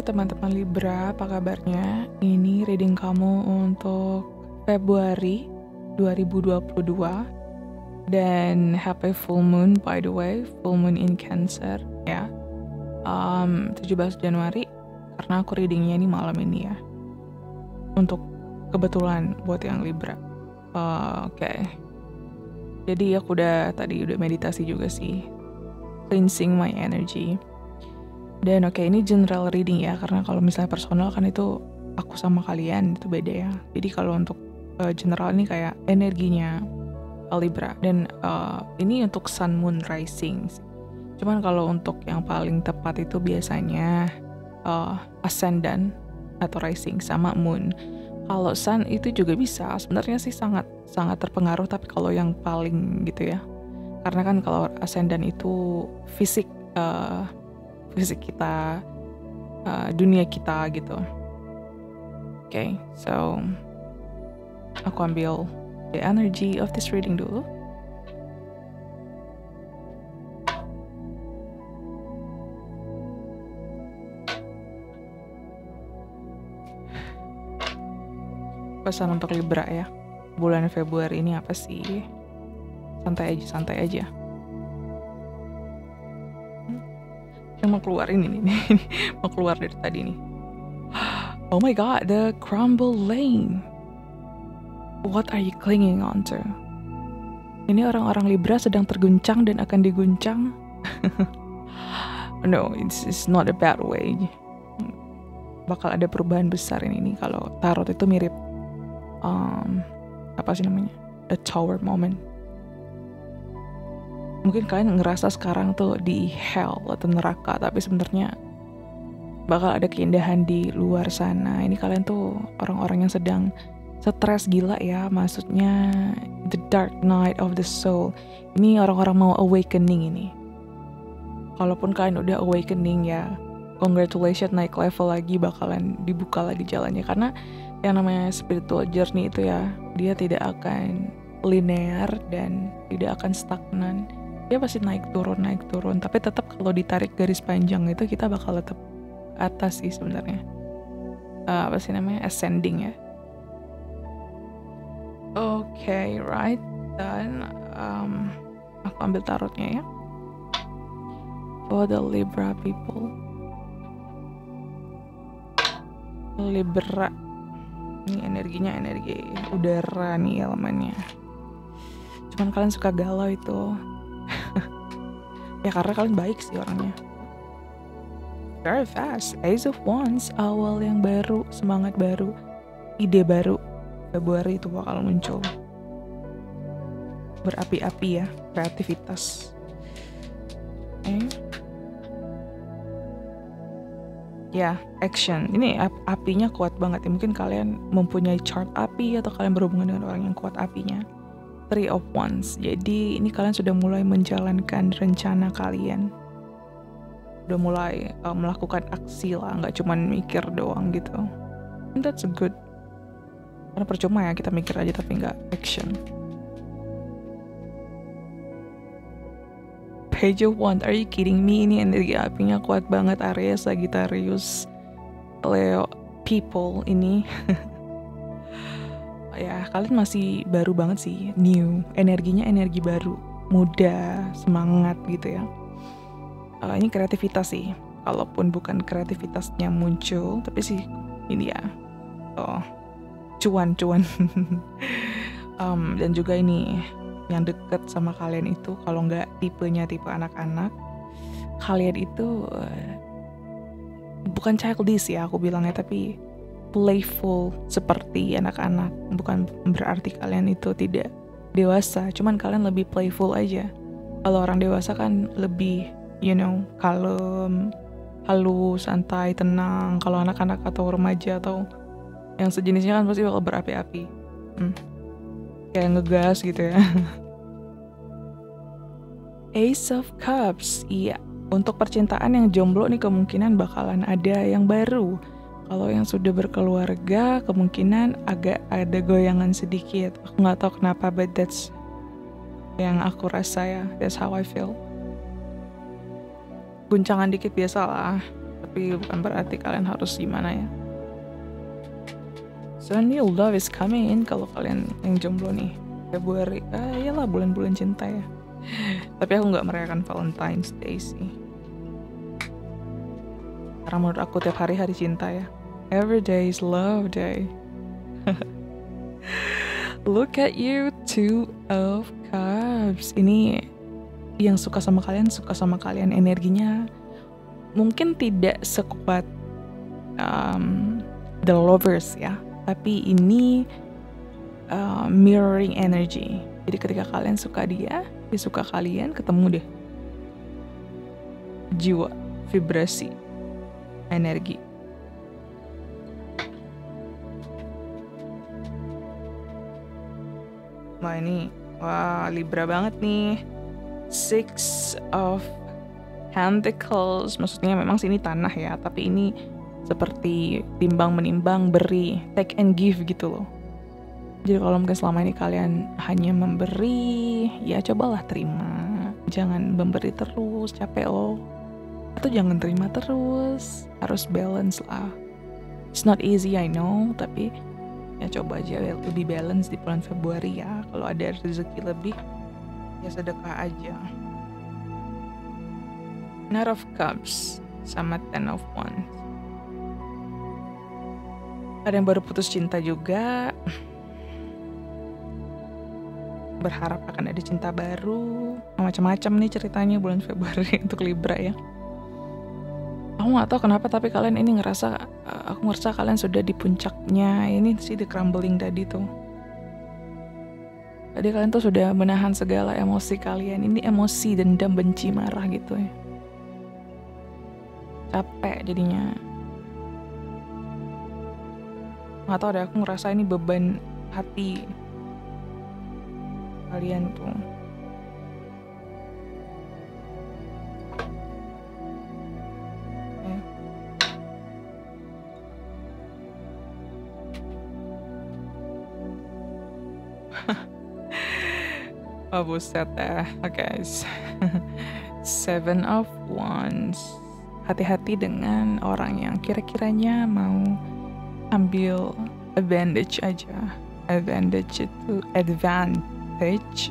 teman-teman Libra, apa kabarnya? Ini reading kamu untuk Februari 2022. Dan happy full moon by the way, full moon in Cancer ya. 17 Januari, karena aku readingnya ini malam ini ya. Untuk kebetulan buat yang Libra. Oke. Jadi aku udah meditasi juga sih. Cleansing my energy. Dan oke, ini general reading ya, karena kalau misalnya personal kan itu aku sama kalian itu beda ya. Jadi kalau untuk general ini kayak energinya Libra, dan ini untuk Sun Moon Rising. Cuman kalau untuk yang paling tepat itu biasanya Ascendant atau Rising sama Moon. Kalau Sun itu juga bisa, sebenarnya sih sangat terpengaruh, tapi kalau yang paling gitu ya, karena kan kalau Ascendant itu fisik kita, dunia kita gitu. Okay, so aku ambil the energy of this reading dulu. Pesan untuk Libra ya, bulan Februari ini apa sih? Santai aja. Yang mau keluar ini mau keluar dari tadi nih. Oh my god, the crumble lane. What are you clinging on to? Ini orang-orang Libra sedang terguncang dan akan diguncang. No, it's not a bad way. Bakal ada perubahan besar ini kalau tarot itu mirip apa sih namanya? A tower moment. Mungkin kalian ngerasa sekarang tuh di hell atau neraka, tapi sebenarnya bakal ada keindahan di luar sana. Ini kalian tuh orang-orang yang sedang stres gila ya, maksudnya the dark night of the soul. Ini orang-orang mau awakening ini. Kalaupun kalian udah awakening ya, congratulations, naik level lagi, bakalan dibuka lagi jalannya. Karena yang namanya spiritual journey itu ya, dia tidak akan linear dan tidak akan stagnan. Dia pasti naik turun, tapi tetap kalau ditarik garis panjang itu kita bakal tetap atas sih sebenarnya. Apa sih namanya, ascending ya. Okay, right. Dan aku ambil tarotnya ya. For the Libra people. Libra. Ini energinya energi udara nih elemennya. Cuman kalian suka galau itu. Ya karena kalian baik sih orangnya. Very fast. Ace of Wands, awal yang baru, semangat baru, ide baru. Februari itu bakal muncul. Berapi-api ya, kreativitas. Ya, action. Ini apinya kuat banget ya. Mungkin kalian mempunyai chart api atau kalian berhubungan dengan orang yang kuat apinya. Three of Wands. Jadi ini kalian sudah mulai menjalankan rencana kalian. Udah mulai melakukan aksi lah, nggak cuman mikir doang gitu. And that's good. Karena percuma ya kita mikir aja tapi nggak action. Page of Wands, are you kidding me? Ini energi apinya kuat banget, Aries, Sagittarius, Leo, people ini. Ya, kalian masih baru banget sih, new. Energinya energi baru, muda, semangat gitu ya. Ini kreativitas sih. Kalaupun bukan kreativitasnya muncul, tapi sih ini ya. Cuan. Dan juga ini yang deket sama kalian itu, kalau nggak tipenya tipe anak-anak, kalian itu bukan childish ya aku bilangnya, tapi playful seperti anak-anak. Bukan berarti kalian itu tidak dewasa, cuman kalian lebih playful aja. Kalau orang dewasa kan lebih kalem, halus, santai, tenang. Kalau anak-anak atau remaja atau yang sejenisnya kan pasti bakal berapi-api. Kayak ngegas gitu ya. Ace of Cups. Iya, untuk percintaan yang jomblo nih kemungkinan bakalan ada yang baru. Kalau yang sudah berkeluarga kemungkinan agak ada goyangan sedikit. Aku gak tahu kenapa, but that's yang aku rasa ya. That's how I feel. Guncangan dikit biasa lah. Tapi bukan berarti kalian harus gimana ya. So new love is coming in kalau kalian yang jomblo nih. Februari, iyalah bulan-bulan cinta ya. Tapi aku nggak merayakan Valentine's Day sih. Karena menurut aku tiap hari cinta ya. Every day is love day. Look at you, Two of Cups. Ini yang suka sama kalian, energinya mungkin tidak sekuat the lovers ya, tapi ini mirroring energy. Jadi ketika kalian suka dia suka kalian, ketemu deh jiwa, vibrasi, energi. Wah ini, Libra banget nih. Six of Pentacles, maksudnya memang sini tanah ya, tapi ini seperti timbang menimbang, beri, take and give gitu loh. Jadi kalau mungkin selama ini kalian hanya memberi, ya cobalah terima. Jangan memberi terus, capek loh. Atau jangan terima terus, harus balance lah. It's not easy, I know, tapi ya coba aja lebih balance di bulan Februari ya. Kalau ada rezeki lebih, ya sedekah aja. Knight of Cups sama Ten of Wands. Ada yang baru putus cinta juga, berharap akan ada cinta baru. Macam-macam nih ceritanya bulan Februari untuk Libra ya. Aku nggak tahu kenapa, tapi kalian ini aku ngerasa kalian sudah di puncaknya. Ini sih di crumbling tadi tuh. Tadi kalian tuh sudah menahan segala emosi kalian. Ini emosi, dendam, benci, marah gitu ya. Capek jadinya. Nggak tahu deh, aku ngerasa ini beban hati kalian tuh. Oh buset ya, guys. Seven of Wands. Hati-hati dengan orang yang kira-kiranya mau ambil advantage aja. Advantage itu advantage.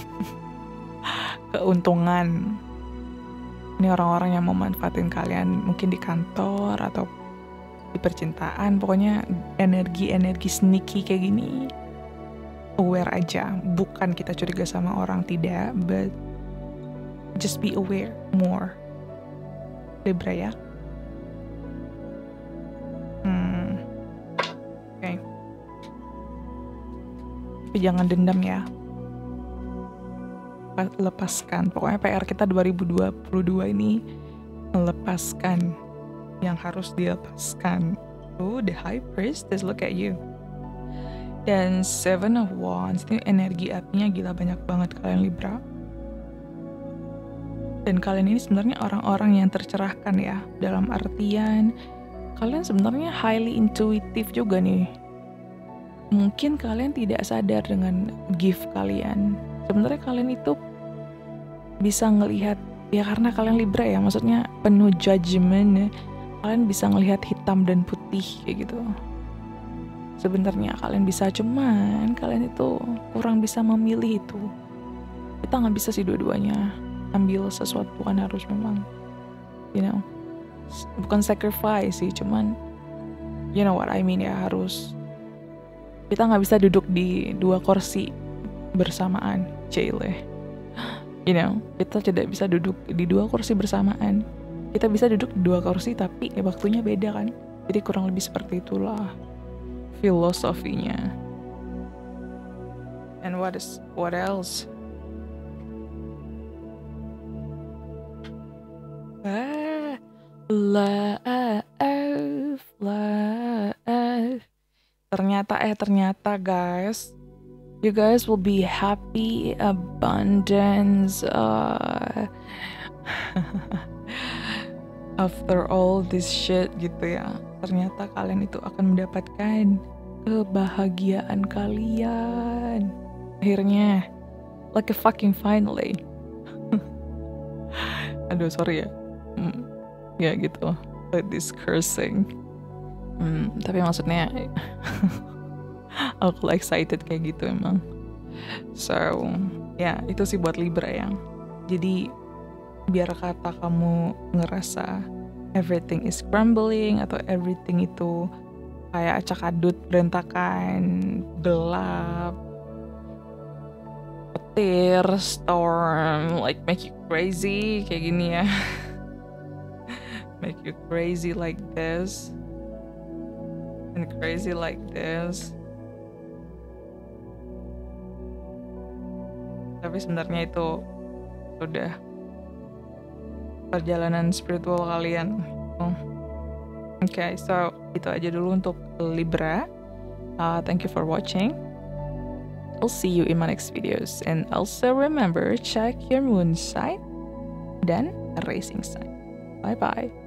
Keuntungan. Ini orang-orang yang mau manfaatin kalian mungkin di kantor atau di percintaan. Pokoknya energi-energi sneaky kayak gini. Aware aja, bukan kita curiga sama orang, tidak, but just be aware more. Libra ya. Okay. Tapi jangan dendam ya. Lepaskan. Pokoknya PR kita 2022 ini melepaskan yang harus dilepaskan. Oh, the High Priestess, look at you. Dan Seven of Wands, ini energi apinya gila banyak banget kalian Libra. Dan kalian ini sebenarnya orang-orang yang tercerahkan ya. Dalam artian, kalian sebenarnya highly intuitive juga nih. Mungkin kalian tidak sadar dengan gift kalian. Sebenarnya kalian itu bisa ngelihat, ya karena kalian Libra ya, maksudnya penuh judgment ya. Kalian bisa ngelihat hitam dan putih kayak gitu. Sebenarnya kalian bisa, cuman kalian itu kurang bisa memilih itu. Kita nggak bisa sih dua-duanya. Ambil sesuatu kan harus memang, bukan sacrifice sih, cuman you know what I mean ya, harus. Kita nggak bisa duduk di dua kursi bersamaan, Cile. Kita tidak bisa duduk di dua kursi bersamaan. Kita bisa duduk di dua kursi tapi ya waktunya beda kan. Jadi kurang lebih seperti itulah filosofinya. And what else? Life. Ternyata guys, you guys will be happy, abundance, after all this shit gitu ya. Ternyata kalian itu akan mendapatkan kebahagiaan kalian. Akhirnya, like a fucking finally. Aduh sorry ya. Ya gitu. this cursing. Tapi maksudnya aku excited kayak gitu emang. So ya itu sih buat Libra yang. Jadi biar kata kamu ngerasa everything is crumbling atau everything itu kayak acak-adut, berantakan, gelap, petir, storm, like make you crazy kayak gini ya. Make you crazy like this and crazy like this. Tapi sebenarnya itu udah perjalanan spiritual kalian. Okay, so itu aja dulu untuk Libra. Thank you for watching. I'll see you in my next videos. And also remember, check your moon sign dan rising sign. Bye-bye.